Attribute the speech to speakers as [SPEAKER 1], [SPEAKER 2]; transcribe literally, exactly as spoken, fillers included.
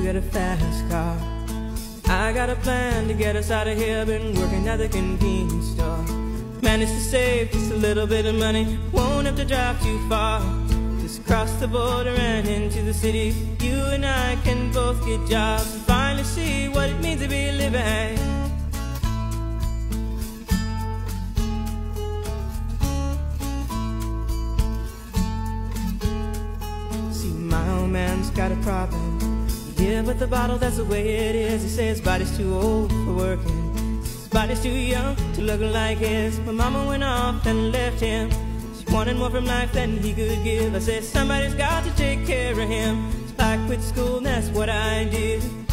[SPEAKER 1] get a fast car. I got a plan to get us out of here. Been working at the convenience store. Managed to save just a little bit of money. Won't have to drive too far. Just cross the border and into the city. You and I can both get jobs and finally see what it means to be living. See, my old man's got a problem. Yeah, but the bottle, that's the way it is. He says his body's too old for working. His body's too young to look like his. My mama went off and left him. She wanted more from life than he could give. I said somebody's got to take care of him. So I quit school and that's what I did.